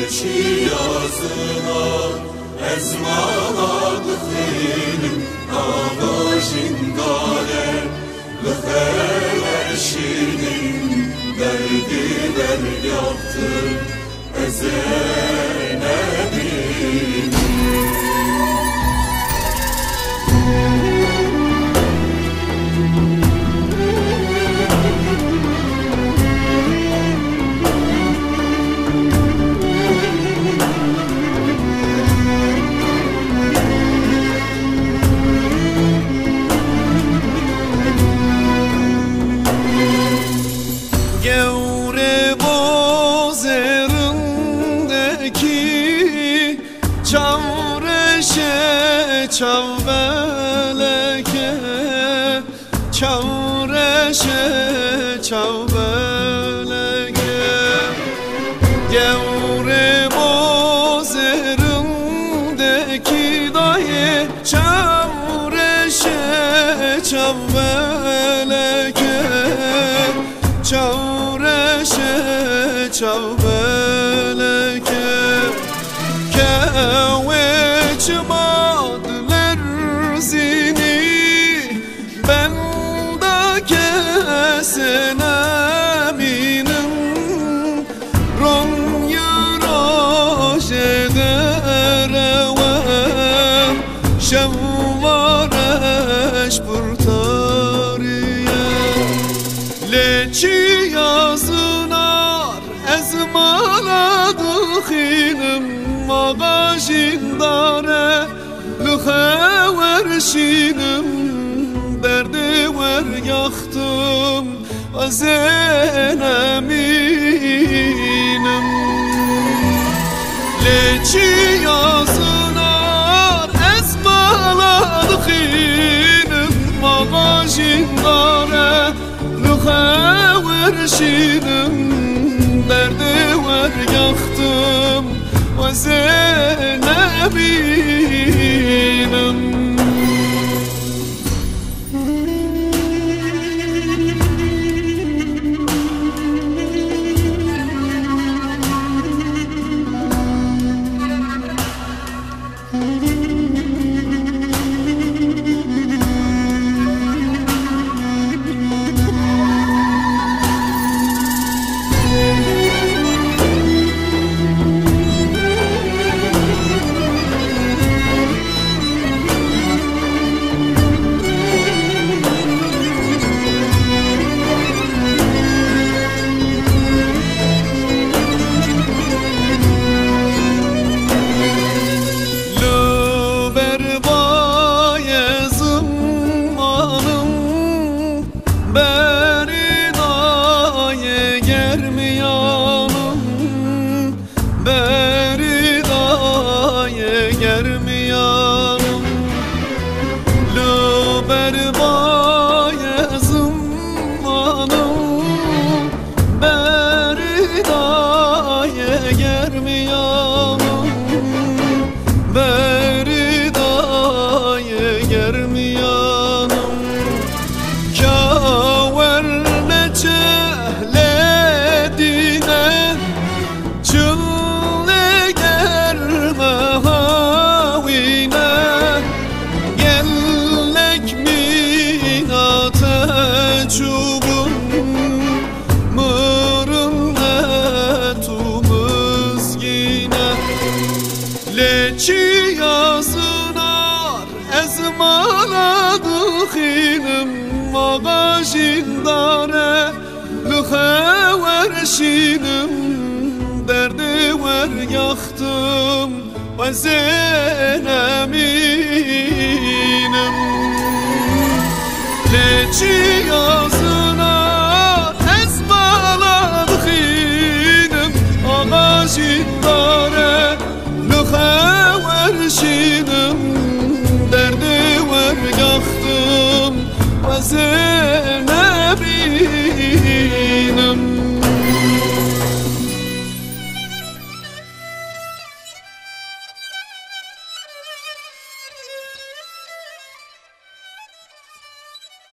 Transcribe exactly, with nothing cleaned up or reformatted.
leçi yazına ezmaladık ilim ağacındale Lüferşinin derdi ver yaptı Ezenebim Gevre bozerindeki çavreşe çavbeleke çavreşe çavbeleke Gevre bozerindeki dayı çavreşe çavbeleke çavreşe çavbeleke keveç madler zini ben da keseneminim ronya rojedere şevvareş purtariye leçi yazınar ezmaladık ilim ağacındare lüheverşinim derdi ver yaktım azeneminim leçi yazınar ezmaladık ilim ağacındare lüheverşinim derdi ver yaktım azeneminim beri daye germiyanım Lüber baye zımmanım beri daye germiyanım beri daye germiyanım kâver neçehledine Çılle germe havine Gellek minate çubun Mırın etumuz yine Leçi yazınar ezmaladık ilim ağacındare lüheverşinim derdi ver yaktım azeneminim leçi yaz